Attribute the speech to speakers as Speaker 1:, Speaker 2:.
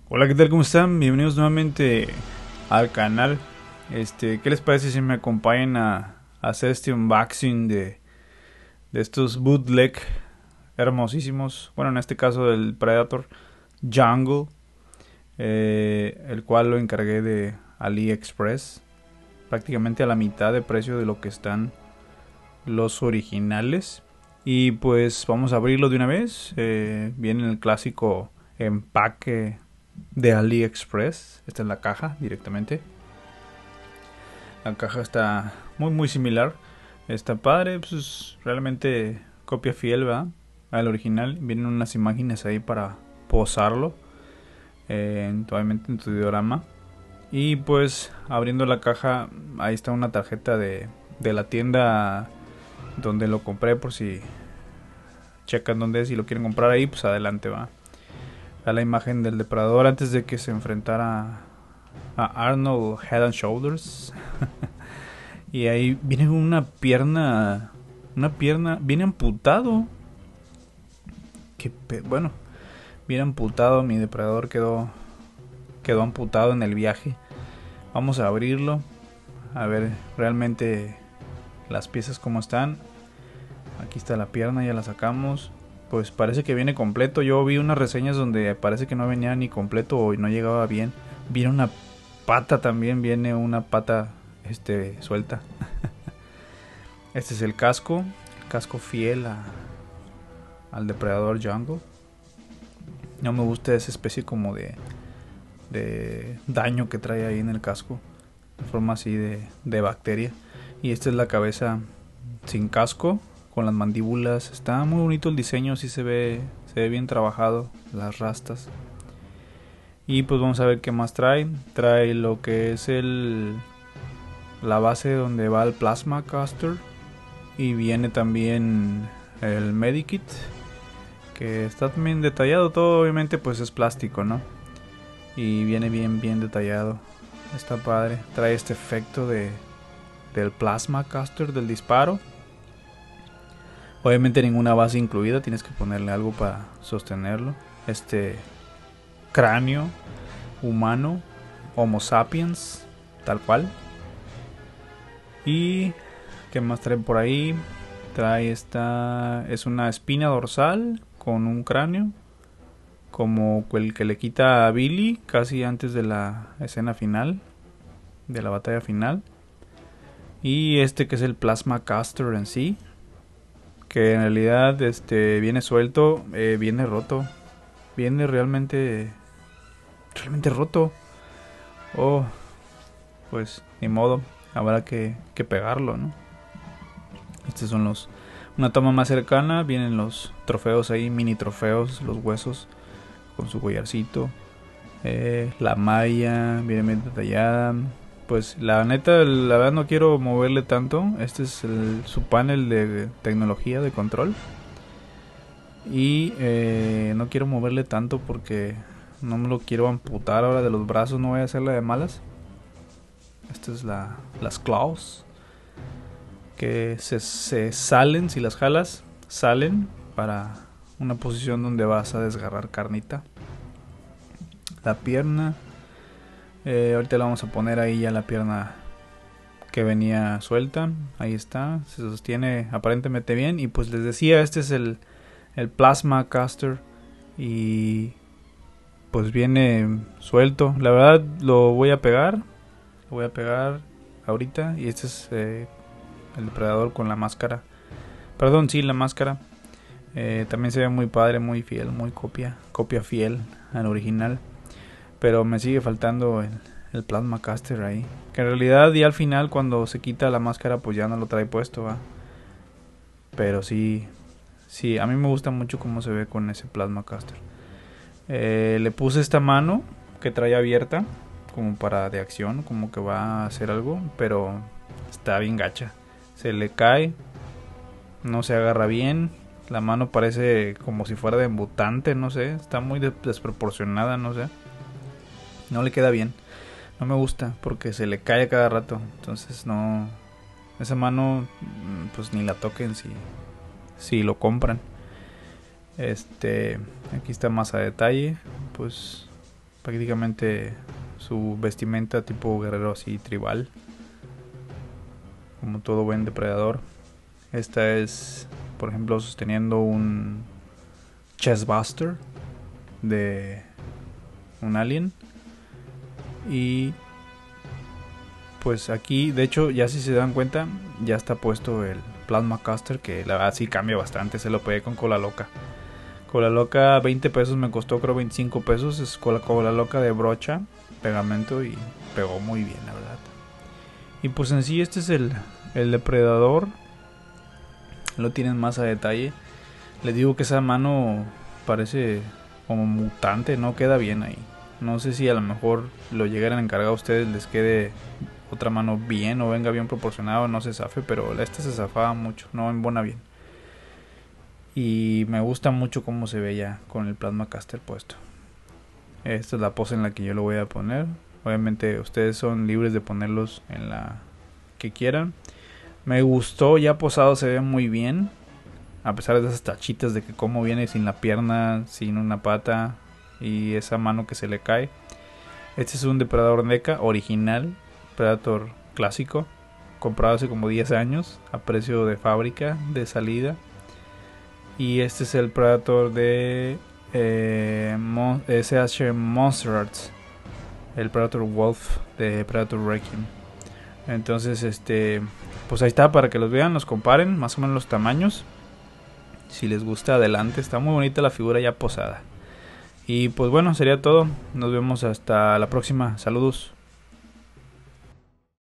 Speaker 1: Hola, ¿qué tal? ¿Cómo están? Bienvenidos nuevamente al canal. ¿Qué les parece si me acompañan a hacer este unboxing de estos bootleg hermosísimos? Bueno, en este caso del Predator Jungle, el cual lo encargué de AliExpress, prácticamente a la mitad de precio de lo que están los originales. Y pues vamos a abrirlo de una vez. Viene el clásico empaque de AliExpress. Esta es la caja directamente. La caja está muy similar. Está padre, pues realmente copia fiel, ¿verdad? Al original. Vienen unas imágenes ahí para posarlo. Obviamente en tu diorama. Y pues abriendo la caja, ahí está una tarjeta de la tienda donde lo compré, por si checan dónde es y lo quieren comprar ahí, pues adelante va. A la imagen del depredador antes de que se enfrentara a Arnold Head and Shoulders. Y ahí viene una pierna, viene amputado. Bueno, viene amputado, mi depredador quedó amputado en el viaje. Vamos a abrirlo, a ver realmente las piezas como están. Aquí está la pierna, ya la sacamos. Pues parece que viene completo. Yo vi unas reseñas donde parece que no venía ni completo o no llegaba bien. Viene una pata también, viene una pata suelta. Este es el casco fiel al depredador Jungle. No me gusta esa especie como de daño que trae ahí en el casco, de forma así de bacteria. Y esta es la cabeza sin casco, con las mandíbulas. Está muy bonito el diseño, sí se ve bien trabajado, las rastas. Y pues vamos a ver qué más trae. Trae lo que es la base donde va el plasma caster. Y viene también el medikit, que está también detallado. Todo obviamente pues es plástico, ¿no? Y viene bien detallado. Está padre. Trae este efecto del plasma caster, del disparo. Obviamente ninguna base incluida, tienes que ponerle algo para sostenerlo. Este cráneo humano, Homo sapiens, tal cual. Y ¿qué más trae por ahí? Trae es una espina dorsal con un cráneo, como el que le quita a Billy casi antes de la escena final, de la batalla final. Y que es el plasma caster en sí, que en realidad viene suelto, viene roto, viene realmente roto. Oh, pues ni modo, habrá que pegarlo, ¿no? Estos son una toma más cercana, vienen los trofeos ahí, mini trofeos, los huesos con su collarcito, la malla viene bien detallada. Pues la neta, la verdad no quiero moverle tanto. Este es su panel de tecnología de control. Y no quiero moverle tanto porque no me lo quiero amputar ahora de los brazos. No voy a hacerle de malas. Esta es las claws, que se salen, si las jalas, salen para una posición donde vas a desgarrar carnita. La pierna, ahorita la vamos a poner ahí ya la pierna que venía suelta. Ahí está, se sostiene aparentemente bien. Y pues les decía, este es el plasma caster. Y pues viene suelto. La verdad lo voy a pegar. Lo voy a pegar ahorita. Y este es el depredador con la máscara. Perdón, sí, la máscara. También se ve muy padre, muy fiel, muy copia fiel al original. Pero me sigue faltando el plasma caster ahí. Que en realidad ya al final cuando se quita la máscara pues ya no lo trae puesto, ¿va? Pero sí, a mí me gusta mucho cómo se ve con ese plasma caster. Le puse esta mano que trae abierta como para de acción, como que va a hacer algo, pero está bien gacha. Se le cae, no se agarra bien. La mano parece como si fuera de embutante, no sé. Está muy desproporcionada, no sé. No le queda bien. No me gusta porque se le cae a cada rato. Entonces no... Esa mano pues ni la toquen si lo compran. Aquí está más a detalle. Pues prácticamente su vestimenta tipo guerrero así tribal, como todo buen depredador. Esta es, por ejemplo, sosteniendo un chestbuster de un alien. Y pues aquí, de hecho, ya si se dan cuenta, ya está puesto el Plasma Caster, que la verdad sí cambia bastante. Se lo pegué con cola loca. Cola loca 20 pesos, me costó creo 25 pesos. Es cola loca de brocha, pegamento, y pegó muy bien, la verdad. Y pues en sí este es el depredador. Lo tienen más a detalle. Les digo que esa mano parece como mutante, no queda bien ahí. No sé si a lo mejor lo llegaran a encargar a ustedes, les quede otra mano bien o venga bien proporcionado, no se zafe, pero esta se zafaba mucho, no embona bien. Y me gusta mucho cómo se ve ya con el Plasma Caster puesto. Esta es la pose en la que yo lo voy a poner. Obviamente ustedes son libres de ponerlos en la que quieran. Me gustó, ya posado se ve muy bien. A pesar de esas tachitas de que como viene sin la pierna, sin una pata y esa mano que se le cae. Este es un depredador NECA original, Predator clásico, comprado hace como 10 años a precio de fábrica, de salida. Y este es el Predator de SH Monster Arts, el Predator Wolf de Predator Requiem. Entonces pues ahí está, para que los vean, los comparen, más o menos los tamaños. Si les gusta, adelante. Está muy bonita la figura ya posada. Y pues bueno, sería todo. Nos vemos hasta la próxima. Saludos.